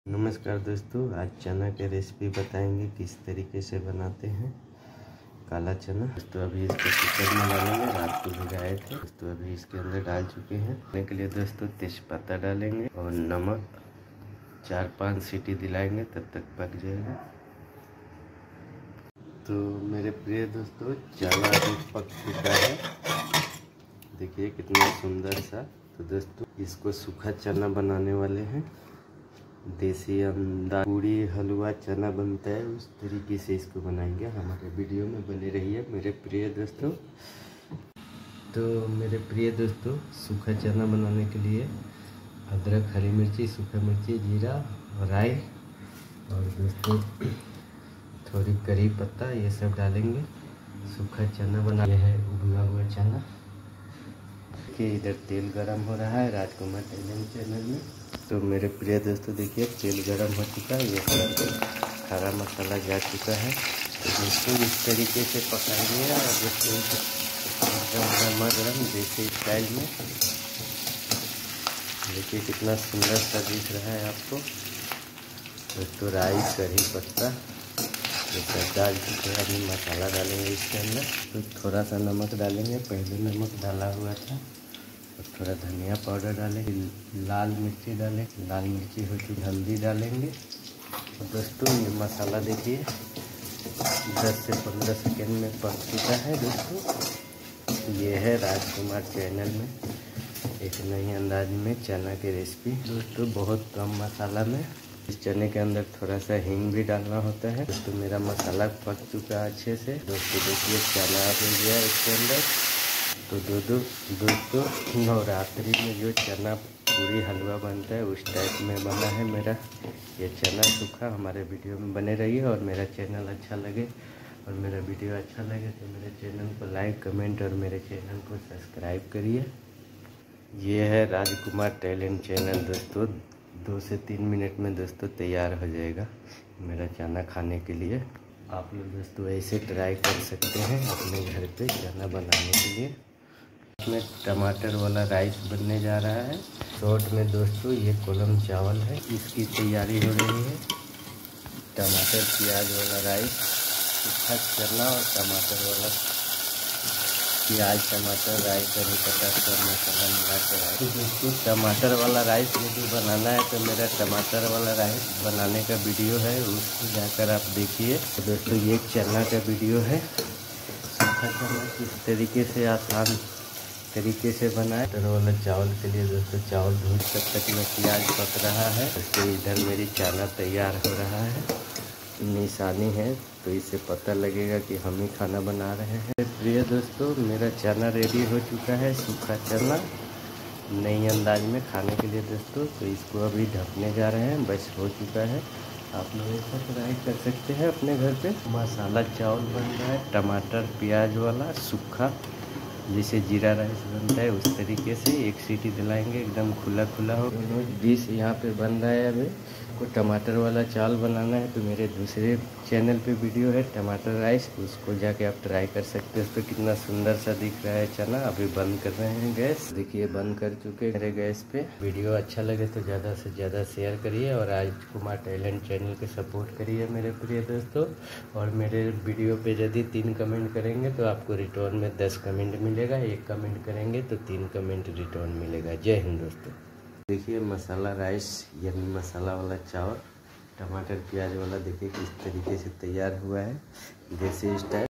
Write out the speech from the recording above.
नमस्कार दोस्तों, आज चना के रेसिपी बताएंगे किस तरीके से बनाते हैं काला चना। दोस्तों अभी इसको कुकर में डालेंगे, रात को भिगाए थे। दोस्तों अभी इसके अंदर डाल चुके हैं। डालने के लिए दोस्तों तेजपत्ता डालेंगे और नमक 4-5 सीटी दिलाएंगे, तब तक पक जाएगा। तो मेरे प्रिय दोस्तों, चना अभी पक चुका है, देखिए कितना सुंदर सा। तो दोस्तों इसको सूखा चना बनाने वाले हैं। देसी अंडा पूरी हलवा चना बनता है, उस तरीके से इसको बनाएंगे। हमारे वीडियो में बने रहिए मेरे प्रिय दोस्तों। तो मेरे प्रिय दोस्तों, सूखा चना बनाने के लिए अदरक, हरी मिर्ची, सूखा मिर्ची, जीरा और राई और दोस्तों थोड़ी करी पत्ता, ये सब डालेंगे। सूखा चना बना है, उबला हुआ चना। कि इधर तेल गरम हो रहा है राजकुमार टेलिंग चैनल में। तो मेरे प्रिय दोस्तों देखिए तेल गरम हो चुका है, ये खड़ा मसाला जा चुका है। तो दोस्तों इस तरीके से पकाएंगे और दोस्तों गरम गरम देसी स्टाइल में। देखिए कितना सुंदर सा दिख रहा है आपको। दोस्तों राई, करी पत्ता ये सब डाल चुके हैं। अभी मसाला डालेंगे इसके अंदर। तो थोड़ा सा नमक डालेंगे, पहले नमक डाला हुआ था। और थोड़ा धनिया पाउडर डालेंगे, लाल मिर्ची डालें, लाल मिर्ची हो चुकी, हल्दी डालेंगे। और दोस्तों ये मसाला देखिए 10 से 15 सेकेंड में पक चुका है। दोस्तों ये है राजकुमार चैनल में एक नई अंदाज में चना की रेसिपी। दोस्तों बहुत कम मसाला में इस चने के अंदर थोड़ा सा हींग भी डालना होता है। दोस्तों मेरा मसाला पक चुका है अच्छे से। दोस्तों देखिए चना हो गया इसके अंदर। तो दोस्तों नवरात्रि में जो चना पूरी हलवा बनता है उस टाइप में बना है मेरा ये चना सूखा। हमारे वीडियो में बने रहिए और मेरा चैनल अच्छा लगे और मेरा वीडियो अच्छा लगे तो मेरे चैनल को लाइक, कमेंट और मेरे चैनल को सब्सक्राइब करिए। ये है राजकुमार टैलेंट चैनल। दोस्तों 2 से 3 मिनट में दोस्तों तैयार हो जाएगा मेरा चना खाने के लिए। आप लोग दोस्तों ऐसे ट्राई कर सकते हैं अपने घर पे चना बनाने के लिए। इसमें टमाटर वाला राइस बनने जा रहा है। शॉर्ट में दोस्तों ये कोलम चावल है, इसकी तैयारी हो रही है। टमाटर प्याज वाला राइस, सूखा चना और टमाटर वाला प्याज, टमाटर, राई, करी पत्ता सब मसाला मिला के राइस। तो दोस्तों टमाटर वाला राइस यदि बनाना है तो मेरा टमाटर वाला राइस बनाने का वीडियो है, उसको जाकर आप देखिए। तो दोस्तों ये चना का वीडियो है। सूखा चना किस तरीके से आसान तरीके से बनाए। टमाटर वाला चावल के लिए दोस्तों चावल धो, तब तक में प्याज पक रहा है। दोस्तों इधर मेरी चना तैयार हो रहा है। निशानी है तो इससे पता लगेगा कि हम ही खाना बना रहे हैं। प्रिय दोस्तों मेरा चना रेडी हो चुका है, सूखा चना नई अंदाज में खाने के लिए दोस्तों। तो इसको अभी ढकने जा रहे हैं, बस हो चुका है। आप लोग ऐसा ट्राई कर सकते हैं अपने घर पे। मसाला चावल बन रहा है, टमाटर प्याज वाला सूखा, जैसे जीरा राइस बनता है उस तरीके से। एक सीटी दिलाएंगे, एकदम खुला खुला हो। डिश यहाँ पे बन रहा है। अभी को टमाटर वाला चावल बनाना है तो मेरे दूसरे चैनल पे वीडियो है टमाटर राइस, उसको जाके आप ट्राई कर सकते हैं। तो कितना सुंदर सा दिख रहा है चना। अभी बंद कर रहे हैं गैस, देखिए बंद कर चुके मेरे गैस पे। वीडियो अच्छा लगे तो ज़्यादा से ज़्यादा शेयर करिए और राजकुमार टैलेंट चैनल के सपोर्ट करिए मेरे प्रिय दोस्तों। और मेरे वीडियो पे यदि 3 कमेंट करेंगे तो आपको रिटर्न में 10 कमेंट मिलेगा। 1 कमेंट करेंगे तो 3 कमेंट रिटर्न मिलेगा। जय हिंद दोस्तों। देखिए मसाला राइस यानी मसाला वाला चावल टमाटर प्याज वाला, देखिए किस तरीके से तैयार हुआ है देसी स्टाइल।